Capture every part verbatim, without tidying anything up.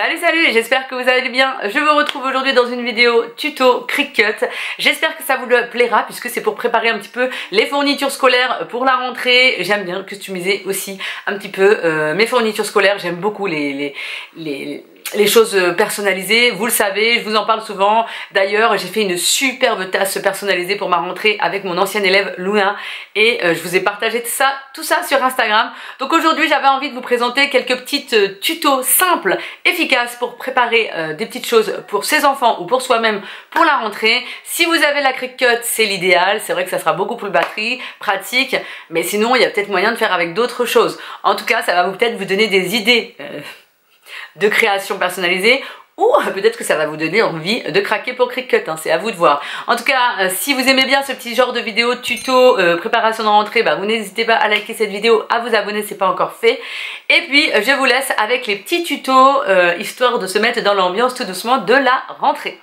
Salut salut, j'espère que vous allez bien. Je vous retrouve aujourd'hui dans une vidéo tuto Cricut. J'espère que ça vous plaira puisque c'est pour préparer un petit peu les fournitures scolaires pour la rentrée. J'aime bien customiser aussi un petit peu euh, mes fournitures scolaires. J'aime beaucoup les, les, les, les choses personnalisées. Vous le savez, je vous en parle souvent. D'ailleurs, j'ai fait une superbe tasse personnalisée pour ma rentrée avec mon ancien élève Luna et euh, je vous ai partagé tout ça, tout ça sur Instagram. Donc aujourd'hui, j'avais envie de vous présenter quelques petites euh, tutos simples, efficaces pour préparer euh, des petites choses pour ses enfants ou pour soi-même pour la rentrée. Si vous avez la Cricut, c'est l'idéal. C'est vrai que ça sera beaucoup plus batterie, pratique, mais sinon, il y a peut-être moyen de faire avec d'autres choses. En tout cas, ça va peut-être vous donner des idées euh, de création personnalisée, ou peut-être que ça va vous donner envie de craquer pour Cricut, hein, c'est à vous de voir. En tout cas, euh, si vous aimez bien ce petit genre de vidéo tuto, euh, préparation de rentrée, bah, vous n'hésitez pas à liker cette vidéo, à vous abonner si ce n'est pas encore fait. Et puis, je vous laisse avec les petits tutos, euh, histoire de se mettre dans l'ambiance tout doucement de la rentrée.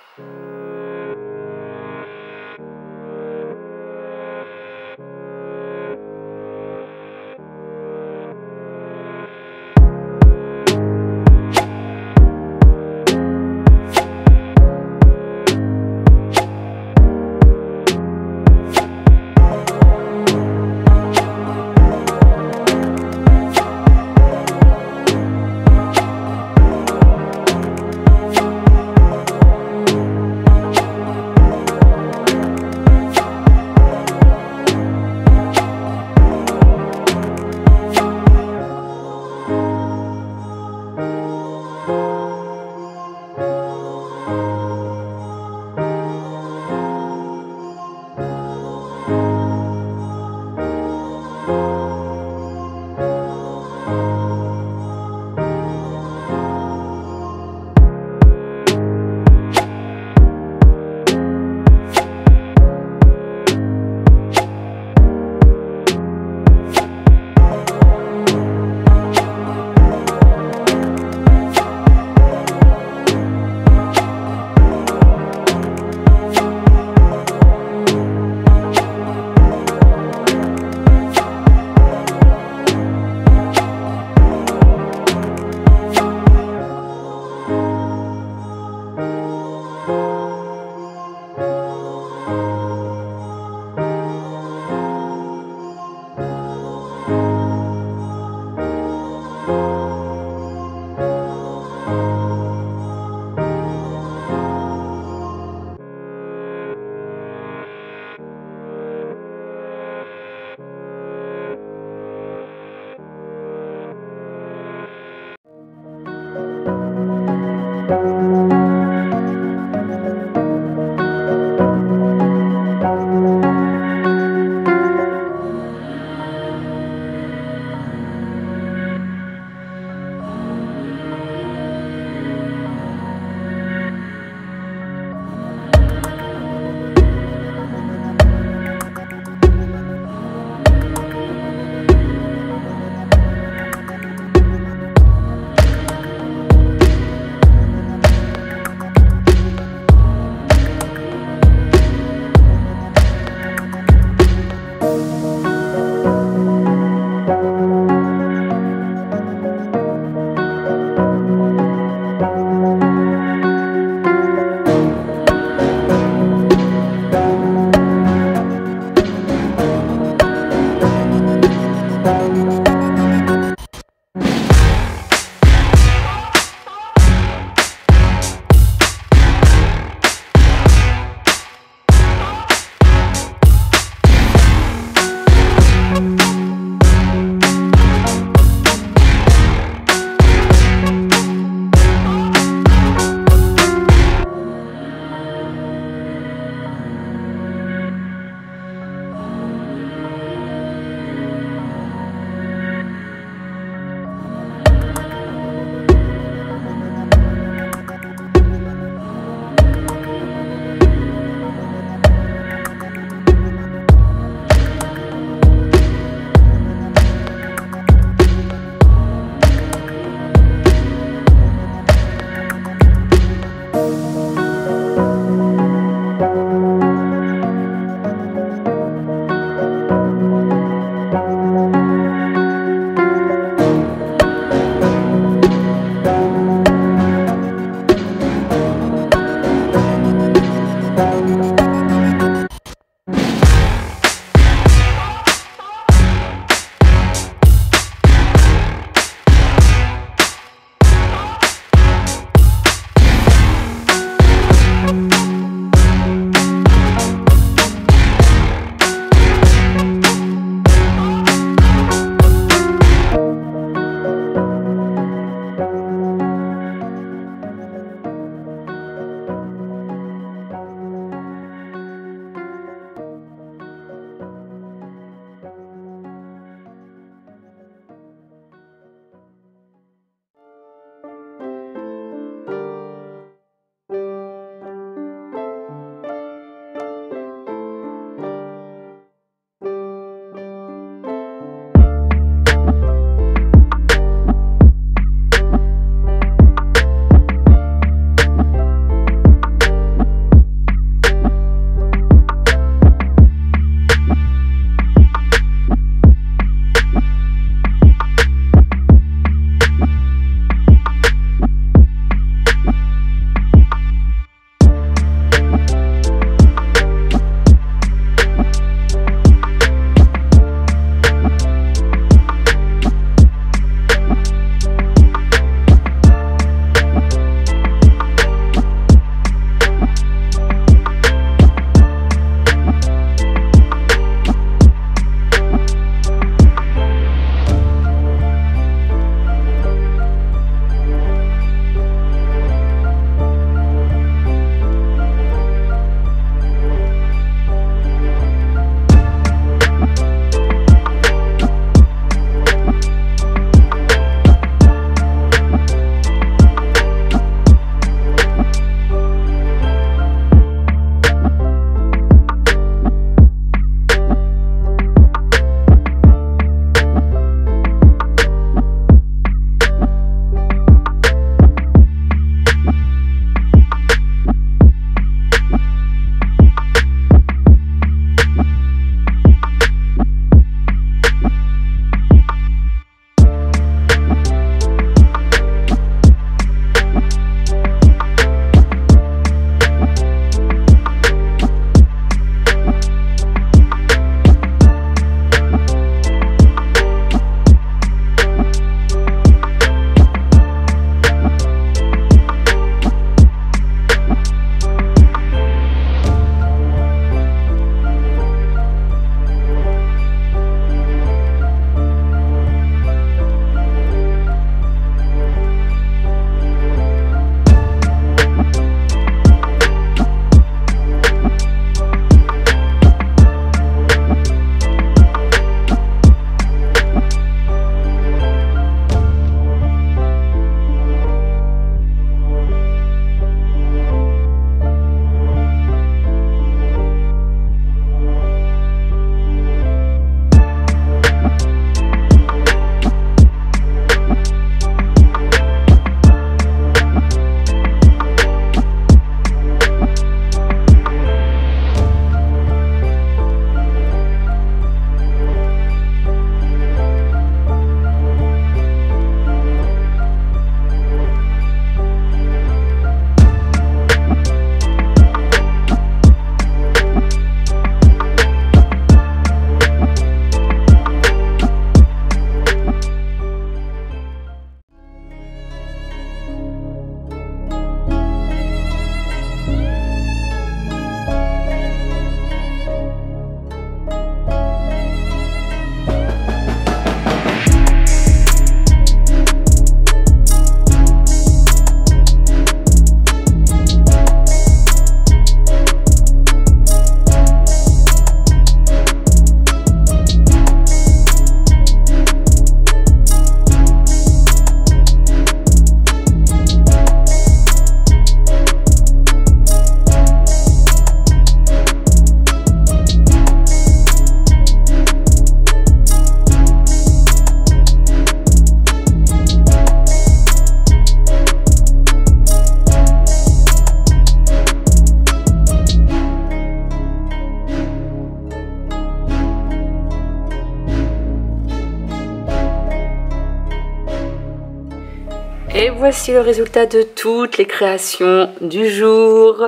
Et voici le résultat de toutes les créations du jour.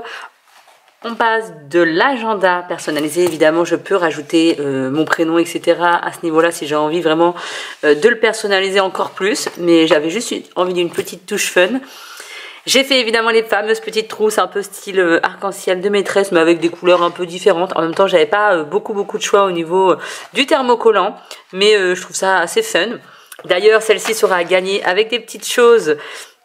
On passe de l'agenda personnalisé, évidemment je peux rajouter euh, mon prénom et cetera à ce niveau-là si j'ai envie vraiment euh, de le personnaliser encore plus, mais j'avais juste envie d'une petite touche fun. J'ai fait évidemment les fameuses petites trousses un peu style euh, arc-en-ciel de maîtresse, mais avec des couleurs un peu différentes. En même temps j'avais pas euh, beaucoup beaucoup de choix au niveau euh, du thermocollant, mais euh, je trouve ça assez fun. D'ailleurs celle-ci sera à gagner avec des petites choses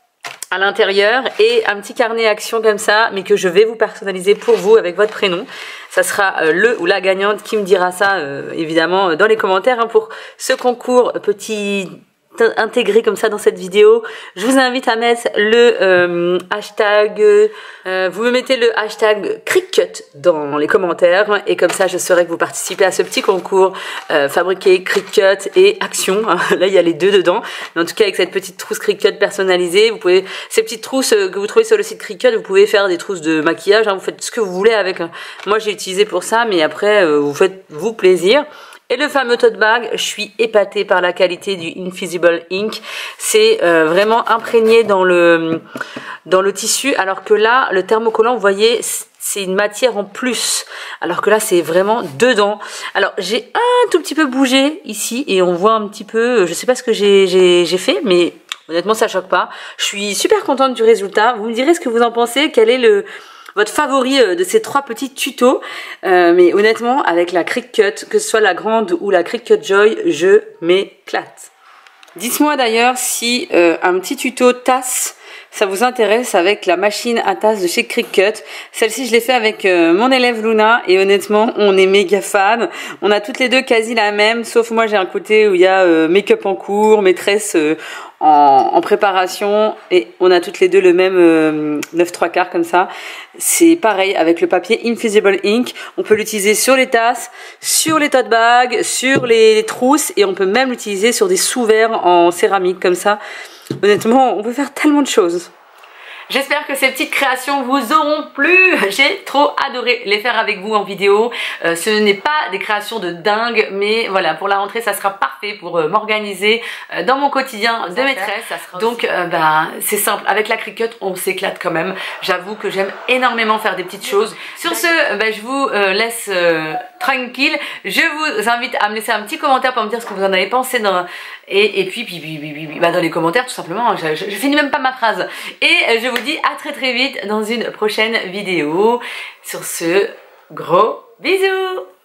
à l'intérieur et un petit carnet action comme ça, mais que je vais vous personnaliser pour vous avec votre prénom. Ça sera euh, le ou la gagnante qui me dira ça euh, évidemment dans les commentaires hein, pour ce concours petit intégré comme ça dans cette vidéo. Je vous invite à mettre le euh, hashtag, euh, vous me mettez le hashtag Cricut dans les commentaires et comme ça je saurai que vous participez à ce petit concours euh, fabriqué Cricut et action. Là il y a les deux dedans, mais en tout cas avec cette petite trousse Cricut personnalisée, vous pouvez, ces petites trousses que vous trouvez sur le site Cricut, vous pouvez faire des trousses de maquillage, hein, vous faites ce que vous voulez avec. Moi j'ai utilisé pour ça, mais après euh, vous faites vous plaisir. Et le fameux tote bag, je suis épatée par la qualité du Invisible Ink. C'est euh, vraiment imprégné dans le, dans le tissu, alors que là, le thermocollant, vous voyez, c'est une matière en plus. Alors que là, c'est vraiment dedans. Alors, j'ai un tout petit peu bougé ici, et on voit un petit peu, je sais pas ce que j'ai fait, mais honnêtement, ça choque pas. Je suis super contente du résultat. Vous me direz ce que vous en pensez, quel est le... votre favori de ces trois petits tutos, euh, mais honnêtement avec la Cricut, que ce soit la grande ou la Cricut Joy, je m'éclate. Dites-moi d'ailleurs si euh, un petit tuto tasse ça vous intéresse avec la machine à tasse de chez Cricut. Celle-ci je l'ai fait avec euh, mon élève Luna et honnêtement on est méga fan. On a toutes les deux quasi la même, sauf moi j'ai un côté où il y a euh, make-up en cours, maîtresse euh, en, en préparation et on a toutes les deux le même euh, neuf trois quarts comme ça. C'est pareil avec le papier Invisible Ink. On peut l'utiliser sur les tasses, sur les tote bags, sur les, les trousses et on peut même l'utiliser sur des sous-verres en céramique comme ça. Honnêtement, on peut faire tellement de choses. J'espère que ces petites créations vous auront plu. J'ai trop adoré les faire avec vous en vidéo. Euh, ce n'est pas des créations de dingue, mais voilà, pour la rentrée, ça sera parfait pour euh, m'organiser euh, dans mon quotidien de maîtresse. Ça sera Donc, euh, bah, c'est simple. Avec la Cricut, on s'éclate quand même. J'avoue que j'aime énormément faire des petites choses. Sur ce, bah, je vous euh, laisse euh, tranquille. Je vous invite à me laisser un petit commentaire pour me dire ce que vous en avez pensé dans... Et, et puis, puis, puis, puis, puis bah, dans les commentaires, tout simplement. Je, je, je finis même pas ma phrase. Et euh, je vous dis à très très vite dans une prochaine vidéo. Sur ce, gros bisous.